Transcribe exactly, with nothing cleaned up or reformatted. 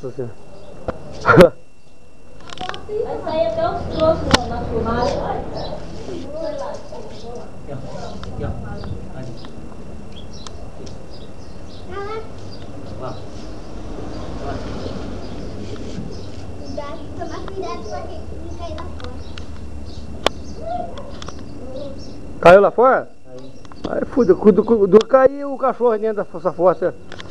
Nossa senhora. Vai sair até os troços na fumaça. Tomar cuidado pra não cair lá fora. Caiu lá fora? Aí fudeu, quando, quando caiu o cachorro dentro dessa força.